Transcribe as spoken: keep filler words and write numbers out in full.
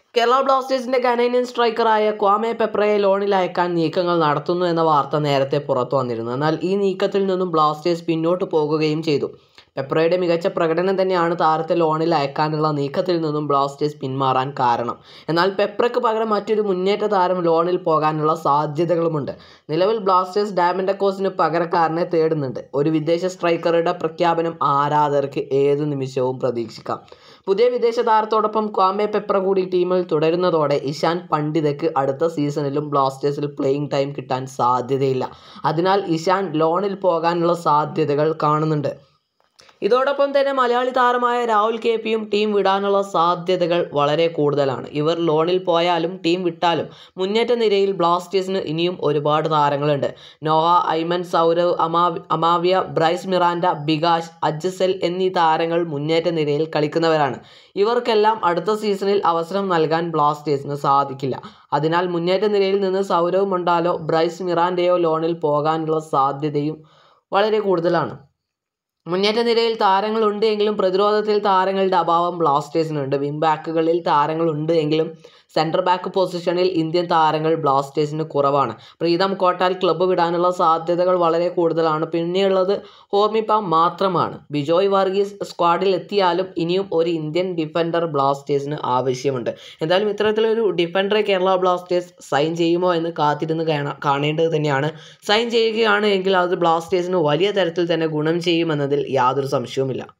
കേരള ബ്ലാസ്റ്റേഴ്സിന്റെ ഗനേനിയൻ സ്ട്രൈക്കറായ ക്വാമെ പെപ്രയെ ലോണിൽ അയക്കാൻ നീക്കങ്ങൾ നടത്തുന്നു എന്ന വാർത്ത നേരത്തെ പുറത്തു വന്നിരുന്നു. എന്നാൽ ഈ നീക്കത്തിൽ നിന്നും ബ്ലാസ്റ്റേഴ്സ് പിന്നോട്ട് പോകുകയും ചെയ്തു. പെപ്രയുടെ മികച്ച പ്രകടനം തന്നെയാണ് താരത്തെ ലോണിൽ അയക്കാനുള്ള നീക്കത്തിൽ നിന്നും ബ്ലാസ്റ്റേഴ്സ് പിന്മാറാൻ കാരണം. എന്നാൽ പെപ്രയ്ക്ക് പകരം മറ്റൊരു മുന്നേറ്റ താരം ലോണിൽ പോകാനുള്ള സാധ്യതകളുമുണ്ട്. നിലവിൽ ബ്ലാസ്റ്റേഴ്സ് ഡാമൻഡക്കോസിന് പകരക്കാരനെ തേടുന്നുണ്ട്. ഒരു വിദേശ സ്ട്രൈക്കറുടെ പ്രഖ്യാപനം ആരാധകർക്ക് ഏതു നിമിഷവും പ്രതീക്ഷിക്കാം. പുതിയ വിദേശ താരത്തോടൊപ്പം ക്വാമെ പെപ്ര കൂടി ടീമിൽ തുടരുന്നതോടെ ഇഷാൻ പണ്ഡിതയ്ക്ക് അടുത്ത സീസണിലും ബ്ലാസ്റ്റേഴ്സിൽ പ്ലേയിങ് ടൈം കിട്ടാൻ സാധ്യതയില്ല. അതിനാൽ ഇഷാൻ ലോണിൽ പോകാനുള്ള സാധ്യതകൾ കാണുന്നുണ്ട്. ഇതോടൊപ്പം തന്നെ മലയാളി താരമായ രാഹുൽ കെ പിയും ടീം വിടാനുള്ള സാധ്യതകൾ വളരെ കൂടുതലാണ്. ഇവർ ലോണിൽ പോയാലും ടീം വിട്ടാലും മുന്നേറ്റ നിരയിൽ ബ്ലാസ്റ്റേഴ്സിന് ഇനിയും ഒരുപാട് താരങ്ങളുണ്ട്. നോഹ, ഐമൻ, സൗരവ്, അമാവി അമാവിയ, ബ്രൈസ് മിറാൻഡ, ബികാഷ്, അജ്സൽ എന്നീ താരങ്ങൾ മുന്നേറ്റ നിരയിൽ കളിക്കുന്നവരാണ്. ഇവർക്കെല്ലാം അടുത്ത സീസണിൽ അവസരം നൽകാൻ ബ്ലാസ്റ്റേഴ്സിന് സാധിക്കില്ല. അതിനാൽ മുന്നേറ്റ നിരയിൽ നിന്ന് സൗരവ് മൊണ്ടാലോ, ബ്രൈസ് മിറാൻഡയോ ലോണിൽ പോകാനുള്ള സാധ്യതയും വളരെ കൂടുതലാണ്. മുന്നേറ്റ നിരയിൽ താരങ്ങളുണ്ട് എങ്കിലും പ്രതിരോധത്തിൽ താരങ്ങളുടെ അഭാവം ബ്ലാസ്റ്റേഴ്സിനുണ്ട്. വിങ് ബാക്കുകളിൽ താരങ്ങളുണ്ട് എങ്കിലും സെൻറ്റർ ബാക്ക് പൊസിഷനിൽ ഇന്ത്യൻ താരങ്ങൾ ബ്ലാസ്റ്റേഴ്സിന് കുറവാണ്. പ്രീതം കോട്ടാൽ ക്ലബ്ബ് വിടാനുള്ള സാധ്യതകൾ വളരെ കൂടുതലാണ്. പിന്നെയുള്ളത് ഹോർമിപ്പ മാത്രമാണ്. ബിജോയ് വർഗീസ് സ്ക്വാഡിൽ എത്തിയാലും ഇനിയും ഒരു ഇന്ത്യൻ ഡിഫൻഡർ ബ്ലാസ്റ്റേഴ്സിന് ആവശ്യമുണ്ട്. എന്തായാലും ഇത്തരത്തിലൊരു ഡിഫൻഡറെ കേരള ബ്ലാസ്റ്റേഴ്സ് സൈൻ ചെയ്യുമോ എന്ന് കാത്തിരുന്ന് കാണേണ്ടത് തന്നെയാണ്. സൈൻ ചെയ്യുകയാണ് എങ്കിൽ അത് ബ്ലാസ്റ്റേഴ്സിന് വലിയ തരത്തിൽ തന്നെ ഗുണം ചെയ്യുമെന്നതിൽ യാതൊരു സംശയവുമില്ല.